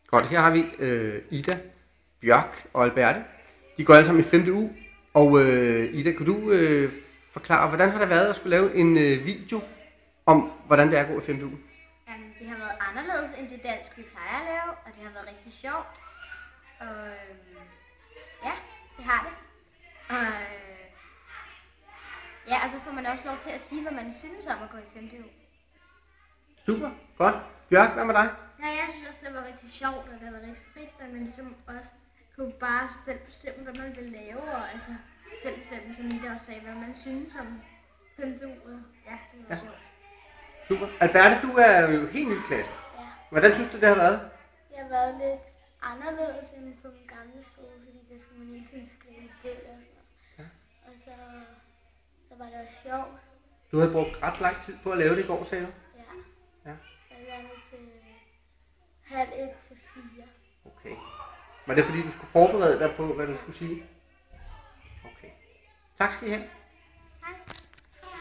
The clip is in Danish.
Godt, her har vi Ida, Bjørk og Alberte. De går alle sammen i 5. uge. Og Ida, kan du forklare, hvordan har det været at skulle lave en video om, hvordan det er at gå i 5. uge? Det har været anderledes end det dansk, vi plejer at lave, og det har været rigtig sjovt. Og ja, det har det. Og ja, og så får man også lov til at sige, hvad man synes om at gå i 5. uge. Super, godt. Bjørk, hvad med dig? Ja, jeg synes også, det var rigtig sjovt, og det var rigtig fedt, at man ligesom også kunne bare selv bestemme, hvad man ville lave, og altså selv bestemme, som Ida også sagde, hvad man synes om 5. uge. Ja, det var sjovt. Super. Alberte, du er jo helt ny i klassen. Ja. Hvordan synes du, det har været? Det har været lidt anderledes end på min gamle skole, fordi der skulle man hele tiden skrive bøger og sådan noget. Ja. Og så var det også sjovt. Du havde brugt ret lang tid på at lave det i går, sagde du? Ja. Ja. Jeg lavede til 12:30 til 4. Okay. Var det fordi, du skulle forberede dig på, hvad du skulle sige? Okay. Tak skal I have.